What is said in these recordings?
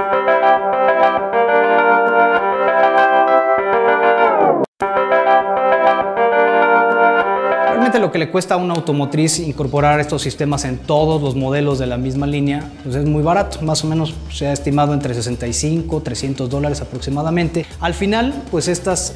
Realmente lo que le cuesta a una automotriz incorporar estos sistemas en todos los modelos de la misma línea, pues es muy barato, más o menos se ha estimado entre $65 y $300 aproximadamente. Al final, pues estas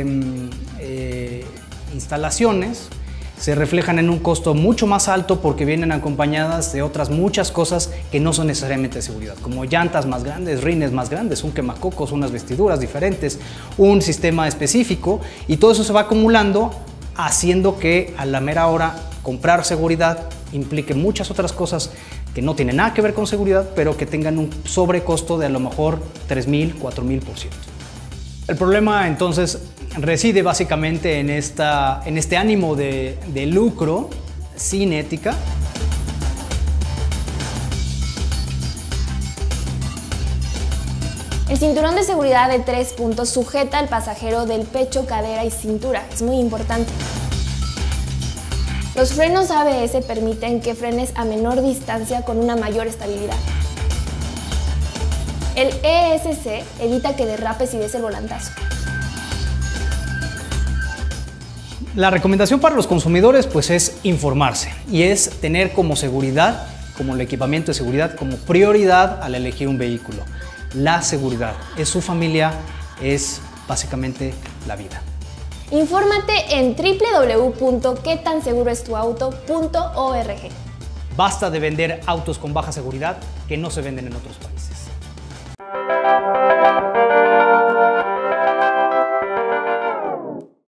instalaciones se reflejan en un costo mucho más alto porque vienen acompañadas de otras muchas cosas que no son necesariamente de seguridad, como llantas más grandes, rines más grandes, un quemacocos, unas vestiduras diferentes, un sistema específico, y todo eso se va acumulando, haciendo que a la mera hora comprar seguridad implique muchas otras cosas que no tienen nada que ver con seguridad, pero que tengan un sobrecosto de a lo mejor 3,000, 4,000%. El problema entonces reside básicamente en este ánimo de lucro sin ética. El cinturón de seguridad de 3 puntos sujeta al pasajero del pecho, cadera y cintura. Es muy importante. Los frenos ABS permiten que frenes a menor distancia con una mayor estabilidad. El ESC evita que derrapes y des el volantazo. La recomendación para los consumidores pues es informarse y es tener como seguridad, como el equipamiento de seguridad, como prioridad al elegir un vehículo. La seguridad es su familia, es básicamente la vida. Infórmate en www.quetanseguroestuauto.org. Basta de vender autos con baja seguridad que no se venden en otros países.